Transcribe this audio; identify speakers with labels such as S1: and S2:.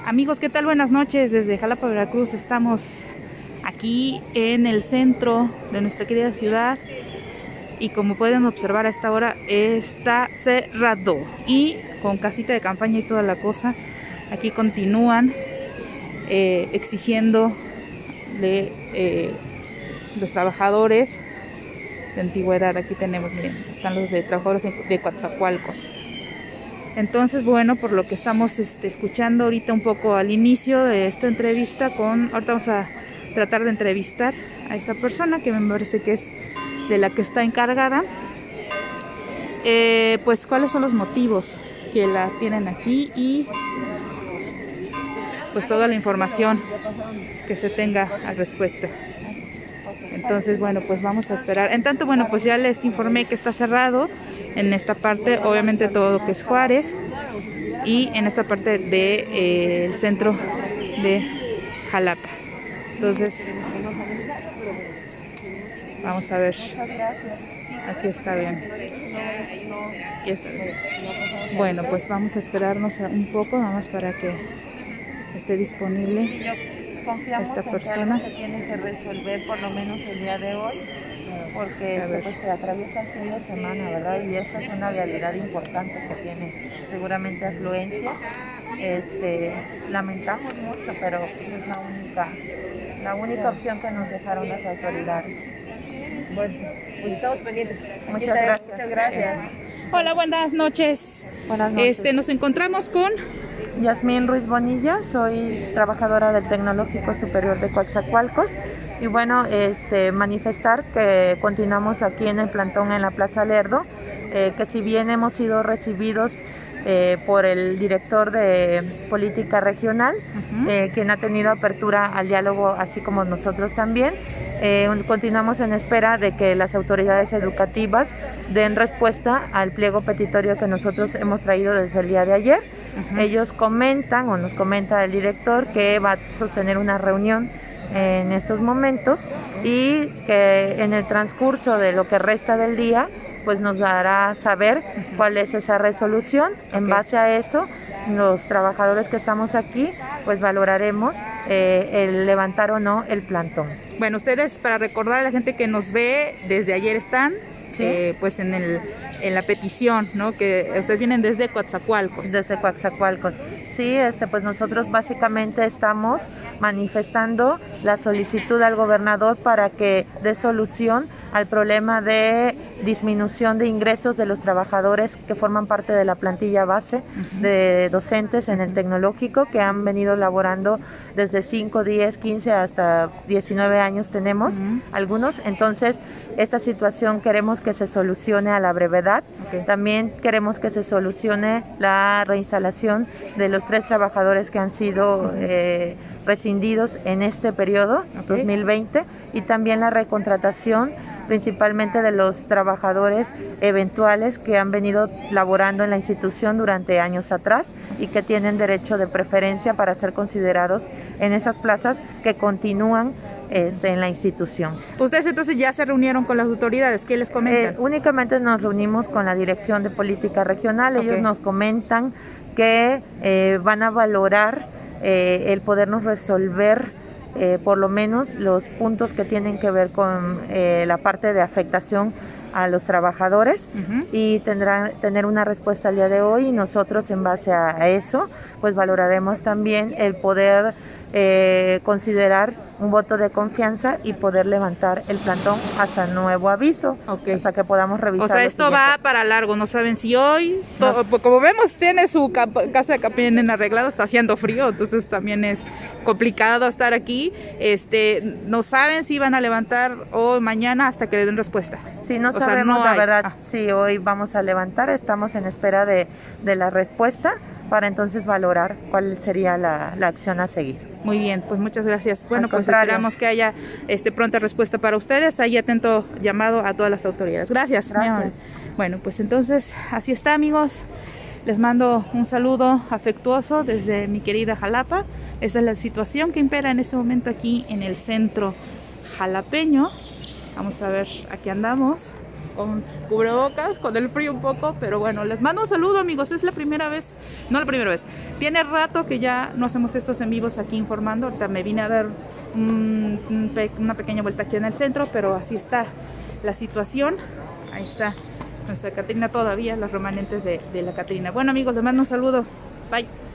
S1: Amigos, ¿qué tal? Buenas noches. Desde Jalapa, Veracruz, estamos aquí en el centro de nuestra querida ciudad y como pueden observar a esta hora está cerrado y con casita de campaña y toda la cosa. Aquí continúan exigiendo de los trabajadores de antigüedad. Aquí tenemos, miren, están los de trabajadores de Coatzacoalcos. Entonces, bueno, por lo que estamos escuchando ahorita un poco al inicio de esta entrevista ahorita vamos a tratar de entrevistar a esta persona que me parece que es de la que está encargada, pues cuáles son los motivos que la tienen aquí y pues toda la información que se tenga al respecto. Entonces, bueno, pues vamos a esperar. En tanto, bueno, pues ya les informé que está cerrado en esta parte, obviamente todo lo que es Juárez, y en esta parte de el centro de Jalapa. Entonces, vamos a ver. Aquí está bien. Aquí está bien. Bueno, pues vamos a esperarnos un poco, nada más para que esté disponible esta persona.
S2: Que tiene que resolver por lo menos el día de hoy, porque pues, se atraviesa el fin de semana, ¿verdad? Y esta es una realidad importante que tiene seguramente afluencia. Lamentamos mucho, pero es la única opción que nos dejaron las autoridades.
S3: Bueno, pues estamos pendientes.
S2: Muchas gracias.
S3: Muchas gracias.
S1: Hola, buenas noches.
S2: Buenas noches.
S1: Nos encontramos con
S2: Yasmín Ruiz Bonilla, soy trabajadora del Tecnológico Superior de Coatzacoalcos y bueno, manifestar que continuamos aquí en el plantón en la Plaza Lerdo, que si bien hemos sido recibidos por el director de política regional, quien ha tenido apertura al diálogo, así como nosotros también. Continuamos en espera de que las autoridades educativas den respuesta al pliego petitorio que nosotros hemos traído desde el día de ayer. Ellos comentan, o nos comenta el director, que va a sostener una reunión en estos momentos y que en el transcurso de lo que resta del día pues nos dará saber cuál es esa resolución. En base a eso, los trabajadores que estamos aquí pues valoraremos el levantar o no el plantón.
S1: Bueno, ustedes, para recordar a la gente que nos ve, desde ayer están pues en la petición, ¿no? Que ustedes vienen desde Coatzacoalcos.
S2: Desde Coatzacoalcos. Sí, pues nosotros básicamente estamos manifestando la solicitud al gobernador para que dé solución al problema de disminución de ingresos de los trabajadores que forman parte de la plantilla base de docentes en el tecnológico, que han venido laborando desde 5, 10, 15 hasta 19 años tenemos algunos. Entonces, esta situación queremos que se solucione a la brevedad. También queremos que se solucione la reinstalación de los 3 trabajadores que han sido rescindidos en este periodo 2020 y también la recontratación principalmente de los trabajadores eventuales que han venido laborando en la institución durante años atrás y que tienen derecho de preferencia para ser considerados en esas plazas que continúan en la institución.
S1: Ustedes entonces ya se reunieron con las autoridades, ¿qué les comentan?
S2: Únicamente nos reunimos con la Dirección de Política Regional. Ellos nos comentan que van a valorar el podernos resolver por lo menos los puntos que tienen que ver con la parte de afectación a los trabajadores y tener una respuesta el día de hoy, y nosotros en base a eso pues valoraremos también el poder considerar un voto de confianza y poder levantar el plantón hasta nuevo aviso, hasta que podamos revisar.
S1: O sea, esto va para largo, no saben si hoy, como vemos tiene su casa de campaña arreglado, está haciendo frío, entonces también es complicado estar aquí. No saben si van a levantar hoy, mañana, hasta que le den respuesta.
S2: Sí, no sabemos la verdad si hoy vamos a levantar, estamos en espera de la respuesta para entonces valorar cuál sería la acción a seguir.
S1: Muy bien, pues muchas gracias. Bueno, pues esperamos que haya pronta respuesta para ustedes. Ahí atento llamado a todas las autoridades. Gracias. Bueno, pues entonces así está, amigos. Les mando un saludo afectuoso desde mi querida Jalapa. Esa es la situación que impera en este momento aquí en el centro jalapeño. Vamos a ver, aquí andamos con cubrebocas, con el frío un poco, pero bueno, les mando un saludo, amigos. Es la primera vez, no la primera vez, tiene rato que ya no hacemos estos en vivos aquí informando. Ahorita me vine a dar una pequeña vuelta aquí en el centro, pero así está la situación. Ahí está nuestra Catrina todavía, los remanentes de la Catrina. Bueno, amigos, les mando un saludo. Bye.